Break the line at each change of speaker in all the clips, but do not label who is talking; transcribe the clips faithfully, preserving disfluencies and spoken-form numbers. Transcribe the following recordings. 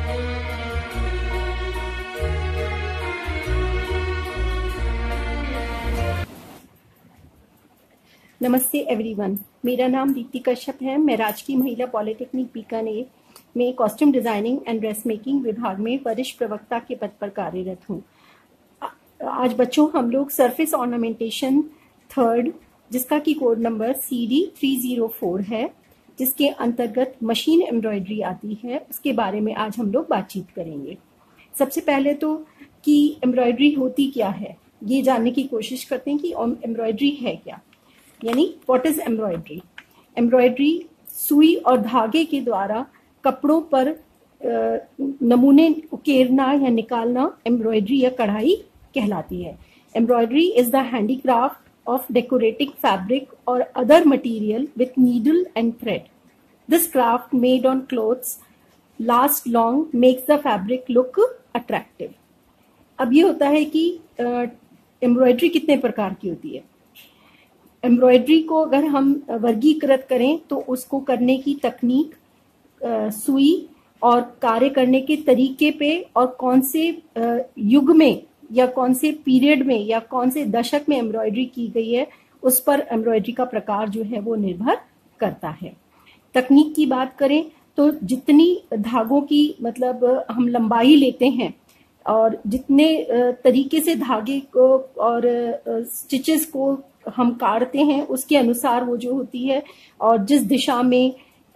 नमस्ते एवरीवन, मेरा नाम दीप्ति कश्यप है। मैं राजकीय महिला पॉलिटेक्निक बीकानेर में costume designing and dress making विभाग में वरिष्ठ प्रवक्ता के पद पर कार्यरत हूँ। आज बच्चों हम लोग सरफेस ऑर्नामेंटेशन थर्ड, जिसका की code number C D three zero four है, जिसके अंतर्गत मशीन एम्ब्रॉयडरी आती है, उसके बारे में आज हम लोग बातचीत करेंगे। सबसे पहले तो कि एम्ब्रॉयडरी होती क्या है ये जानने की कोशिश करते हैं कि एम्ब्रॉयडरी है क्या, यानी व्हाट इज एम्ब्रॉयडरी। एम्ब्रॉयडरी सुई और धागे के द्वारा कपड़ों पर नमूने उकेरना या निकालना एम्ब्रॉयडरी या कढ़ाई कहलाती है। Embroidery is the handicraft of decorating fabric or other material with needle and thread. This craft made on clothes last long makes the fabric look attractive. अब ये होता है कि एम्ब्रॉयडरी कितने प्रकार की होती है। एम्ब्रॉयडरी को अगर हम वर्गीकृत करें तो उसको करने की तकनीक, सुई और कार्य करने के तरीके पे और कौन से युग में या कौन से पीरियड में या कौन से दशक में एम्ब्रॉयडरी की गई है, उस पर एम्ब्रॉयडरी का प्रकार जो है वो निर्भर करता है। तकनीक की बात करें तो जितनी धागों की मतलब हम लंबाई लेते हैं और जितने तरीके से धागे को और स्टिचेस को हम काटते हैं उसके अनुसार वो जो होती है, और जिस दिशा में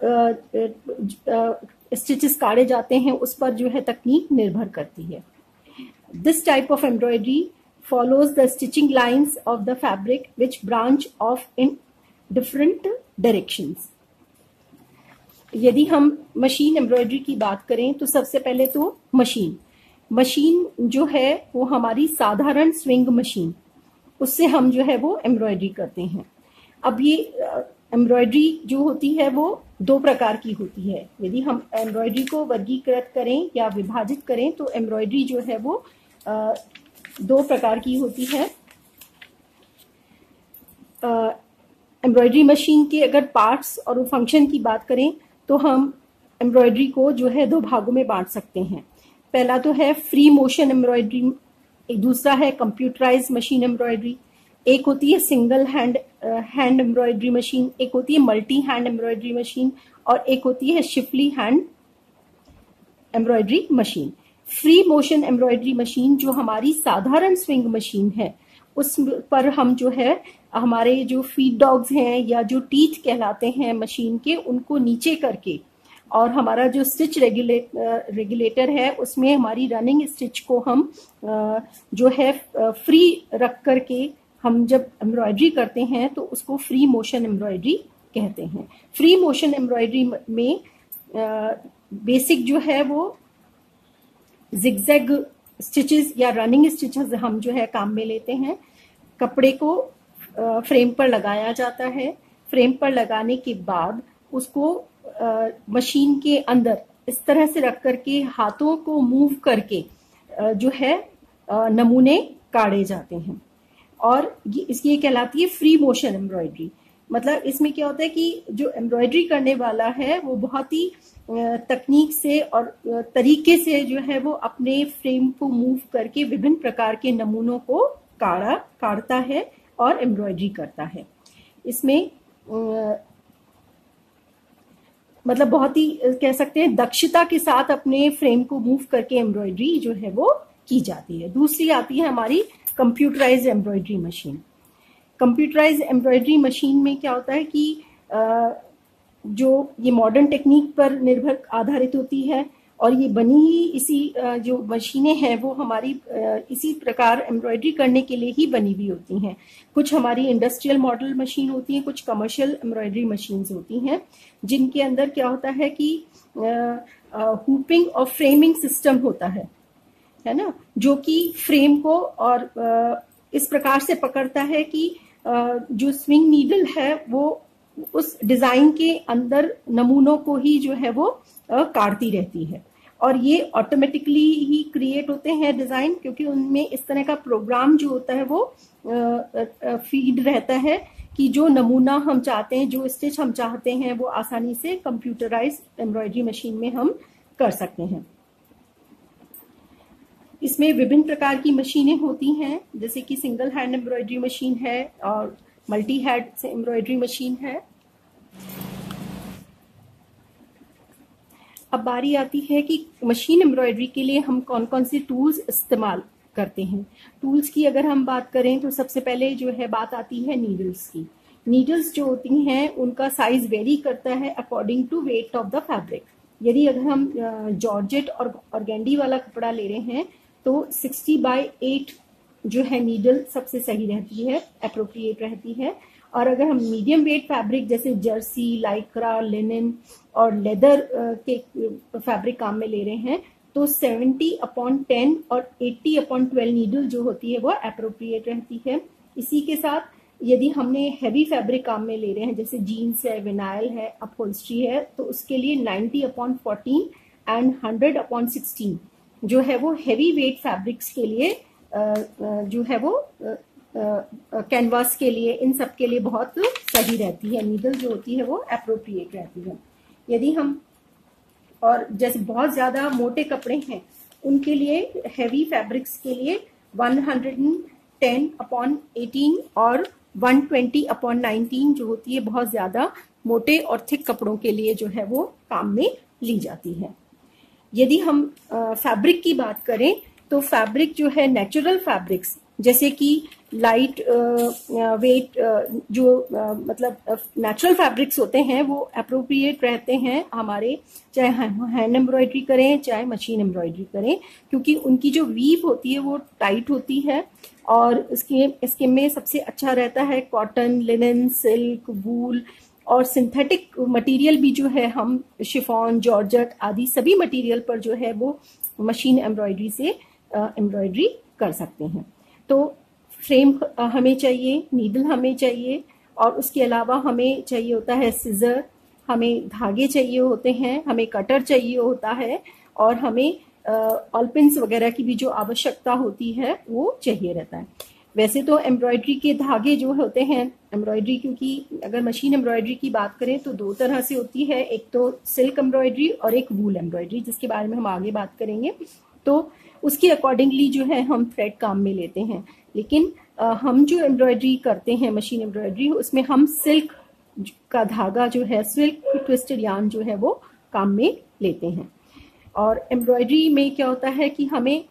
स्टिचेस काटे जाते हैं उस पर जो है तकनीक निर्भर करती है। This type of embroidery follows the stitching lines of the fabric which branch off in different directions. यदि हम मशीन एम्ब्रॉयडरी की बात करें तो सबसे पहले तो मशीन मशीन जो है वो हमारी साधारण स्विंग मशीन, उससे हम जो है वो एम्ब्रॉयडरी करते हैं। अब ये एम्ब्रॉयडरी जो होती है वो दो प्रकार की होती है। यदि हम एम्ब्रॉयडरी को वर्गीकृत करें या विभाजित करें तो एम्ब्रॉयडरी जो है वो आ, दो प्रकार की होती है। एम्ब्रॉयडरी मशीन के अगर पार्ट्स और फंक्शन की बात करें तो हम एम्ब्रॉयडरी को जो है दो भागों में बांट सकते हैं। पहला तो है फ्री मोशन एम्ब्रॉयडरी, एक दूसरा है कंप्यूटराइज मशीन एम्ब्रॉयडरी। एक होती है single hand hand embroidery machine, एक होती है मल्टी हैंड एम्ब्रॉयडरी मशीन, और एक होती है schiffli hand embroidery machine. Free motion embroidery machine जो हमारी साधारण स्विंग मशीन है, उस पर हम जो है हमारे जो फीड डॉग्स हैं या जो टीथ कहलाते हैं मशीन के, उनको नीचे करके और हमारा जो स्टिच रेगुलेट रेगुलेटर है उसमें हमारी रनिंग स्टिच को हम जो है फ्री रख करके हम जब एम्ब्रॉयडरी करते हैं तो उसको फ्री मोशन एम्ब्रॉयडरी कहते हैं। फ्री मोशन एम्ब्रॉयडरी में बेसिक जो है वो जिगजैग स्टिचेस या रनिंग स्टिचेस हम जो है काम में लेते हैं। कपड़े को फ्रेम पर लगाया जाता है। फ्रेम पर लगाने के बाद उसको मशीन के अंदर इस तरह से रख करके हाथों को मूव करके जो है नमूने काटे जाते हैं, और ये इसकी कहलाती है फ्री मोशन एम्ब्रॉयडरी। मतलब इसमें क्या होता है कि जो एम्ब्रॉयडरी करने वाला है वो बहुत ही तकनीक से और तरीके से जो है वो अपने फ्रेम को मूव करके विभिन्न प्रकार के नमूनों को काटा काटता है और एम्ब्रॉयडरी करता है। इसमें आ, मतलब बहुत ही कह सकते हैं दक्षता के साथ अपने फ्रेम को मूव करके एम्ब्रॉयडरी जो है वो की जाती है। दूसरी आती है हमारी computerise embroidery machine. Computerise embroidery machine में क्या होता है कि आ, जो ये मॉडर्न टेक्निक पर निर्भर आधारित होती है, और ये बनी ही इसी जो मशीनें हैं वो हमारी इसी प्रकार एम्ब्रॉयडरी करने के लिए ही बनी हुई होती हैं। कुछ हमारी इंडस्ट्रियल मॉडल मशीन होती हैं, कुछ कमर्शियल एम्ब्रॉयडरी मशीन्स होती हैं, जिनके अंदर क्या होता है कि हुपिंग और फ्रेमिंग सिस्टम होता है है ना, जो कि फ्रेम को और इस प्रकार से पकड़ता है कि जो स्विंग नीडल है वो उस डिजाइन के अंदर नमूनों को ही जो है वो काटती रहती है, और ये ऑटोमेटिकली ही क्रिएट होते हैं डिजाइन, क्योंकि उनमें इस तरह का प्रोग्राम जो होता है वो फीड रहता है कि जो नमूना हम चाहते हैं, जो स्टिच हम चाहते हैं वो आसानी से कंप्यूटराइज एम्ब्रॉयडरी मशीन में हम कर सकते हैं। इसमें विभिन्न प्रकार की मशीनें होती हैं, जैसे कि सिंगल हैंड एम्ब्रॉयडरी मशीन है और मल्टी हैंड से एम्ब्रॉयडरी मशीन है। अब बारी आती है कि मशीन एम्ब्रॉयडरी के लिए हम कौन कौन से टूल्स इस्तेमाल करते हैं। टूल्स की अगर हम बात करें तो सबसे पहले जो है बात आती है नीडल्स की। नीडल्स जो होती हैं उनका साइज वेरी करता है according to weight of the fabric. यदि अगर हम जॉर्जेट और ऑर्गेंडी वाला कपड़ा ले रहे हैं तो सिक्सटी बाई एट जो है नीडल सबसे सही रहती है, अप्रोप्रिएट रहती है। और अगर हम मीडियम वेट फैब्रिक जैसे जर्सी, लाइक्रा, लिनन और लेदर के फैब्रिक काम में ले रहे हैं तो सेवेंटी अपॉन टेन और एट्टी अपॉन ट्वेल्व नीडल जो होती है वो अप्रोप्रिएट रहती है। इसी के साथ यदि हमने हैवी फैब्रिक काम में ले रहे हैं जैसे जीन्स है, विनाइल है, अपहोल्स्ट्री है, तो उसके लिए ninety upon fourteen and hundred upon sixteen जो है वो हैवी वेट फैब्रिक्स के लिए जो है वो कैनवास के लिए, इन सब के लिए बहुत सही रहती है। नीडल जो होती है वो अप्रोप्रिएट रहती है। यदि हम और जैसे बहुत ज्यादा मोटे कपड़े हैं उनके लिए हैवी फैब्रिक्स के लिए one hundred ten upon eighteen और वन ट्वेंटी अपॉन नाइनटीन जो होती है बहुत ज्यादा मोटे और थिक कपड़ों के लिए जो है वो काम में ली जाती है। यदि हम फैब्रिक की बात करें तो फैब्रिक जो है नेचुरल फैब्रिक्स जैसे कि लाइट वेट जो uh, मतलब नेचुरल फैब्रिक्स होते हैं वो अप्रोप्रिएट रहते हैं हमारे, चाहे हैंड एम्ब्रॉयडरी करें चाहे मशीन एम्ब्रॉयडरी करें, क्योंकि उनकी जो वीव होती है वो टाइट होती है। और इसके इसके में सबसे अच्छा रहता है कॉटन, लिनन, सिल्क, वूल और सिंथेटिक मटेरियल भी जो है हम शिफॉन, जॉर्जेट आदि सभी मटेरियल पर जो है वो मशीन एम्ब्रॉयडरी से एम्ब्रॉयडरी कर सकते हैं। तो फ्रेम हमें चाहिए, नीडल हमें चाहिए और उसके अलावा हमें चाहिए होता है सिजर, हमें धागे चाहिए होते हैं, हमें कटर चाहिए होता है और हमें ऑलपिन्स वगैरह की भी जो आवश्यकता होती है वो चाहिए रहता है। वैसे तो एम्ब्रॉयडरी के धागे जो होते हैं, एम्ब्रॉयडरी क्योंकि अगर मशीन एम्ब्रॉयडरी की बात करें तो दो तरह से होती है, एक तो सिल्क एम्ब्रॉयडरी और एक वूल एम्ब्रॉयडरी, जिसके बारे में हम आगे बात करेंगे। तो उसके अकॉर्डिंगली जो है हम थ्रेड काम में लेते हैं, लेकिन आ, हम जो एम्ब्रॉयडरी करते हैं मशीन एम्ब्रॉयडरी उसमें हम सिल्क का धागा जो है, सिल्क ट्विस्टेड यार्न जो है वो काम में लेते हैं। और एम्ब्रॉयडरी में क्या होता है कि हमें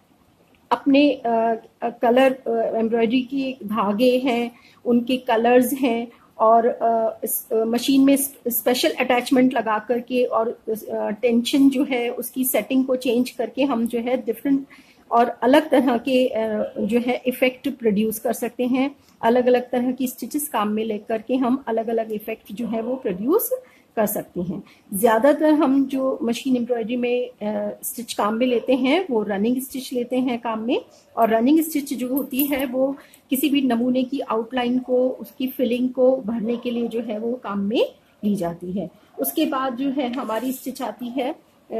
अपने आ, आ, कलर एम्ब्रॉयडरी के धागे हैं, उनके कलर्स हैं और आ, इस, आ, मशीन में स्पेशल अटैचमेंट लगा करके और आ, टेंशन जो है उसकी सेटिंग को चेंज करके हम जो है डिफरेंट और अलग तरह के आ, जो है इफेक्ट प्रोड्यूस कर सकते हैं। अलग अलग तरह की स्टिचेस काम में लेकर के हम अलग अलग इफेक्ट जो है वो प्रोड्यूस कर सकते हैं। ज्यादातर हम जो मशीन एम्ब्रॉयडरी में स्टिच काम में लेते हैं वो रनिंग स्टिच लेते हैं काम में, और रनिंग स्टिच जो होती है वो किसी भी नमूने की आउटलाइन को, उसकी फिलिंग को भरने के लिए जो है वो काम में ली जाती है। उसके बाद जो है हमारी स्टिच आती है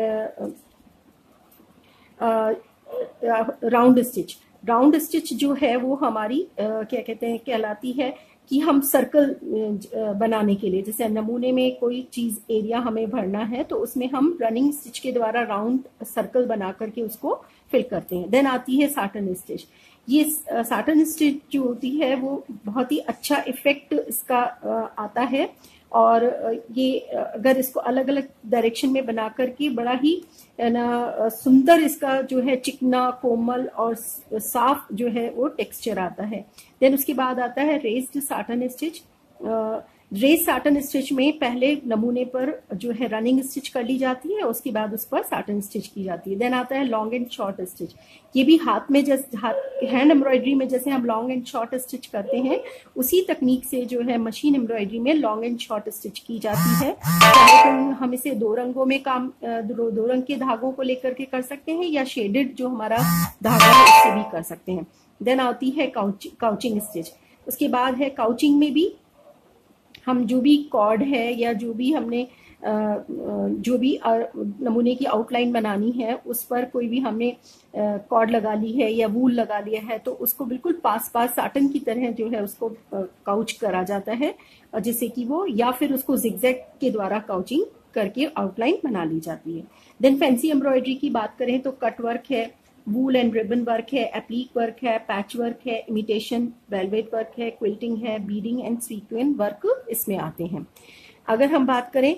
राउंड स्टिच। राउंड स्टिच जो है वो हमारी आ, क्या कहते हैं कहलाती है कि हम सर्कल बनाने के लिए, जैसे नमूने में कोई चीज एरिया हमें भरना है तो उसमें हम रनिंग स्टिच के द्वारा राउंड सर्कल बना करके उसको फिल करते हैं। देन आती है साटन स्टिच। ये साटन स्टिच जो होती है वो बहुत ही अच्छा इफेक्ट इसका आता है और ये अगर इसको अलग अलग डायरेक्शन में बना करके बड़ा ही ना सुंदर इसका जो है चिकना, कोमल और साफ जो है वो टेक्सचर आता है। देन उसके बाद आता है raised satin stitch. Raised satin stitch में पहले नमूने पर जो है रनिंग स्टिच कर ली जाती है, उसके बाद उस पर साटन स्टिच की जाती है। देन आता है लॉन्ग एंड शॉर्ट स्टिच। ये भी हाथ में जैसे हाथ हैंड एम्ब्रॉयडरी में जैसे हम लॉन्ग एंड शॉर्ट स्टिच करते हैं उसी तकनीक से जो है मशीन एम्ब्रॉयडरी में लॉन्ग एंड शॉर्ट स्टिच की जाती है। चाहे तो हम इसे दो रंगों में काम दो, दो रंग के धागों को लेकर के कर सकते हैं या शेडेड जो हमारा धागा है उससे भी कर सकते हैं। देन आती है काउचिंग स्टिच। उसके बाद है काउचिंग में भी हम जो भी कॉर्ड है या जो भी हमने जो भी नमूने की आउटलाइन बनानी है उस पर कोई भी हमने कॉर्ड लगा ली है या वूल लगा लिया है तो उसको बिल्कुल पास पास साटन की तरह जो है उसको काउच करा जाता है, जिससे कि वो या फिर उसको जिगजैग के द्वारा काउचिंग करके आउटलाइन बना ली जाती है। देन फैंसी एम्ब्रॉयडरी की बात करें तो कट वर्क है, वूल एंड रिबन वर्क है, एप्लीक वर्क है, पैच वर्क है, इमिटेशन वेलवेट वर्क है, क्विल्टिंग है, बीडिंग एंड सीक्वेंस वर्क इसमें आते हैं। अगर हम बात करें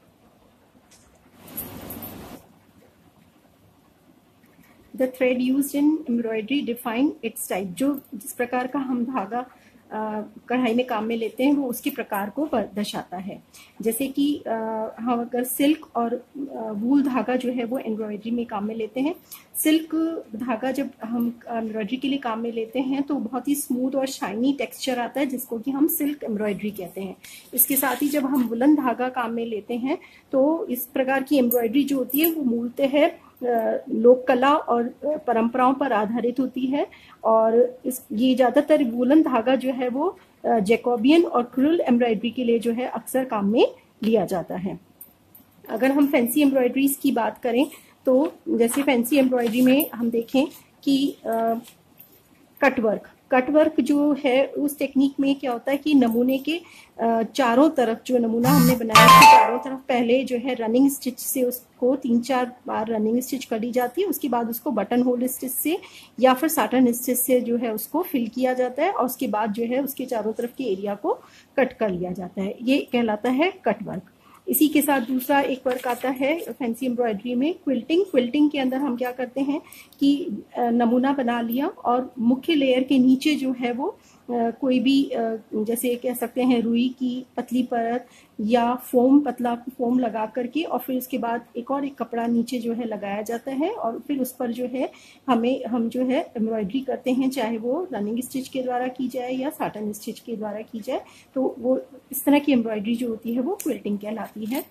the thread used in embroidery define its type, जो जिस प्रकार का हम धागा कढ़ाई में काम में लेते हैं वो उसके प्रकार को दर्शाता है। जैसे कि हम अगर सिल्क और वूल धागा जो है वो एम्ब्रॉयडरी में काम में लेते हैं, सिल्क धागा जब हम एम्ब्रॉयडरी के लिए काम में लेते हैं तो बहुत ही स्मूथ और शाइनी टेक्सचर आता है जिसको कि हम सिल्क एम्ब्रॉयडरी कहते हैं। इसके साथ ही जब हम वुलन धागा काम में लेते हैं तो इस प्रकार की एम्ब्रॉयडरी जो होती है वो मूलतः है लोक कला और परंपराओं पर आधारित होती है, और इस ये ज्यादातर वूलन धागा जो है वो जैकोबियन और क्रिल एम्ब्रॉयडरी के लिए जो है अक्सर काम में लिया जाता है। अगर हम फैंसी एम्ब्रॉयडरीज की बात करें तो जैसे फैंसी एम्ब्रॉयडरी में हम देखें कि कट वर्क कट वर्क जो है उस टेक्निक में क्या होता है कि नमूने के चारों तरफ, जो नमूना हमने बनाया उसके चारों तरफ पहले जो है रनिंग स्टिच से उसको तीन चार बार रनिंग स्टिच कर ली जाती है। उसके बाद उसको बटन होल स्टिच से या फिर साटन स्टिच से जो है उसको फिल किया जाता है, और उसके बाद जो है उसके चारों तरफ के एरिया को कट कर लिया जाता है। ये कहलाता है कट वर्क। इसी के साथ दूसरा एक वर्क आता है फैंसी एम्ब्रॉयडरी में क्विल्टिंग। क्विल्टिंग के अंदर हम क्या करते हैं कि नमूना बना लिया और मुख्य लेयर के नीचे जो है वो कोई भी जैसे कह सकते हैं रुई की पतली परत या फोम, पतला फोम लगा करके, और फिर उसके बाद एक और एक कपड़ा नीचे जो है लगाया जाता है, और फिर उस पर जो है हमें हम जो है एम्ब्रॉयडरी करते हैं, चाहे वो रनिंग स्टिच के द्वारा की जाए या साटन स्टिच के द्वारा की जाए। तो वो इस तरह की एम्ब्रॉयडरी जो होती है वो क्विल्टिंग कहलाती है।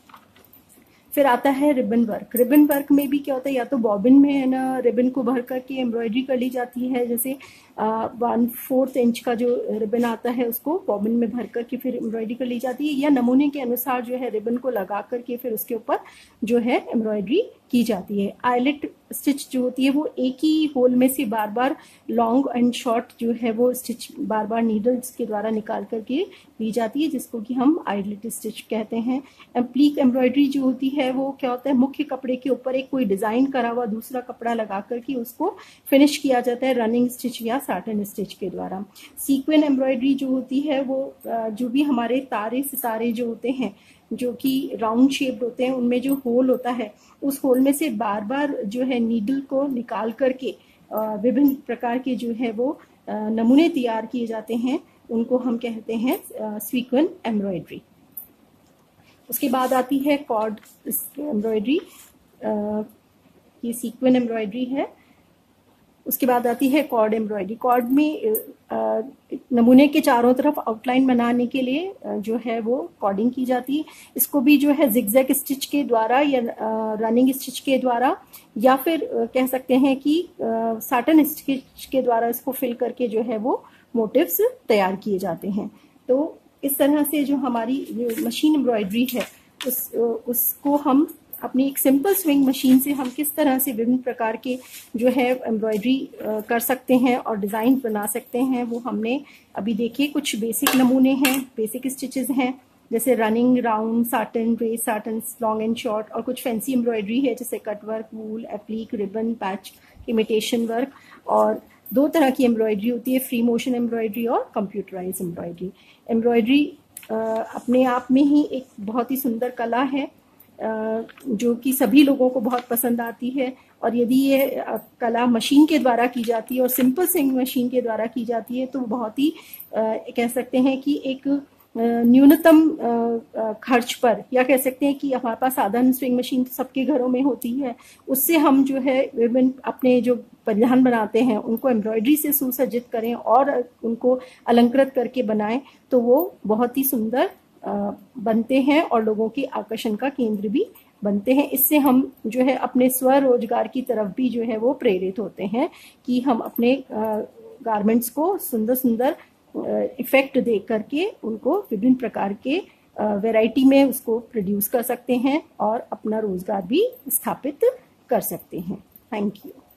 फिर आता है रिबन वर्क। रिबन वर्क में भी क्या होता है, या तो बॉबिन में है ना रिबन को भर करके एम्ब्रॉयडरी कर ली जाती है, जैसे वन फोर्थ इंच का जो रिबन आता है उसको बॉबिन में भर करके फिर एम्ब्रॉयडरी कर ली जाती है, या नमूने के अनुसार जो है रिबन को लगा करके फिर उसके ऊपर जो है एम्ब्रॉयडरी की जाती है। आइलेट स्टिच जो होती है वो एक ही होल में से बार बार लॉन्ग एंड शॉर्ट जो है वो स्टिच बार बार नीडल्स के द्वारा निकाल करके ली जाती है, जिसको कि हम आइलेट स्टिच कहते हैं। एप्लीक एम्ब्रॉयडरी जो होती है वो क्या होता है, मुख्य कपड़े के ऊपर एक कोई डिजाइन करा हुआ दूसरा कपड़ा लगा करके उसको फिनिश किया जाता है रनिंग स्टिच या साटन स्टिच के द्वारा। सीक्वेंस एम्ब्रॉयडरी जो होती है वो जो भी हमारे तारे सितारे जो होते हैं जो कि राउंड शेप्ड होते हैं, उनमें जो होल होता है उस होल में से बार बार जो है नीडल को निकाल करके विभिन्न प्रकार के जो है वो नमूने तैयार किए जाते हैं, उनको हम कहते हैं सीक्वेंस एम्ब्रॉयडरी। उसके बाद आती है कॉर्ड एम्ब्रॉयडरी, ये सीक्वेंस एम्ब्रॉयडरी है। उसके बाद आती है कॉर्ड एम्ब्रॉयडरी। कॉर्ड में आ, नमूने के चारों तरफ आउटलाइन बनाने के लिए जो है वो कॉर्डिंग की जाती है। इसको भी जो है जिगजैग स्टिच के द्वारा या रनिंग स्टिच के द्वारा या फिर आ, कह सकते हैं कि साटन स्टिच के द्वारा इसको फिल करके जो है वो मोटिव्स तैयार किए जाते हैं। तो इस तरह से जो हमारी मशीन एम्ब्रॉयडरी है उस उसको हम अपनी एक सिंपल स्विंग मशीन से हम किस तरह से विभिन्न प्रकार के जो है एम्ब्रॉयडरी कर सकते हैं और डिज़ाइन बना सकते हैं, वो हमने अभी देखे। कुछ बेसिक नमूने हैं, बेसिक स्टिचेस हैं, जैसे running, round, satin, raised satin, long and short, और कुछ फैंसी एम्ब्रॉयडरी है जैसे cut work, wool, appliqué, ribbon, patch, imitation work. और दो तरह की एम्ब्रॉयडरी होती है, फ्री मोशन एम्ब्रॉयडरी और कंप्यूटराइज एम्ब्रॉयडरी। एम्ब्रॉयडरी अपने आप में ही एक बहुत ही सुंदर कला है जो कि सभी लोगों को बहुत पसंद आती है, और यदि ये कला मशीन के द्वारा की जाती है और सिंपल स्विंग मशीन के द्वारा की जाती है तो बहुत ही कह सकते हैं कि एक न्यूनतम खर्च पर, या कह सकते हैं कि हमारे पास साधारण स्विंग मशीन तो सबके घरों में होती है, उससे हम जो है विभिन्न अपने जो परिधान बनाते हैं उनको एम्ब्रॉयडरी से सुसज्जित करें और उनको अलंकृत करके बनाएं तो वो बहुत ही सुंदर बनते हैं और लोगों के आकर्षण का केंद्र भी बनते हैं। इससे हम जो है अपने स्वरोजगार की तरफ भी जो है वो प्रेरित होते हैं कि हम अपने गारमेंट्स को सुंदर सुंदर इफेक्ट दे करके उनको विभिन्न प्रकार के वैरायटी में उसको प्रोड्यूस कर सकते हैं और अपना रोजगार भी स्थापित कर सकते हैं। Thank you.